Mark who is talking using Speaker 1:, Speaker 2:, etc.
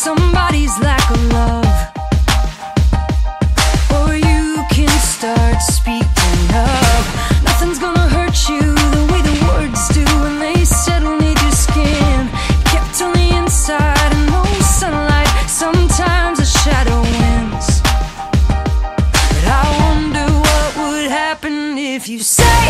Speaker 1: somebody's lack of love, or you can start speaking up. Nothing's gonna hurt you the way the words do when they settle near your skin. Kept on the inside and no sunlight, sometimes a shadow wins. But I wonder what would happen if you said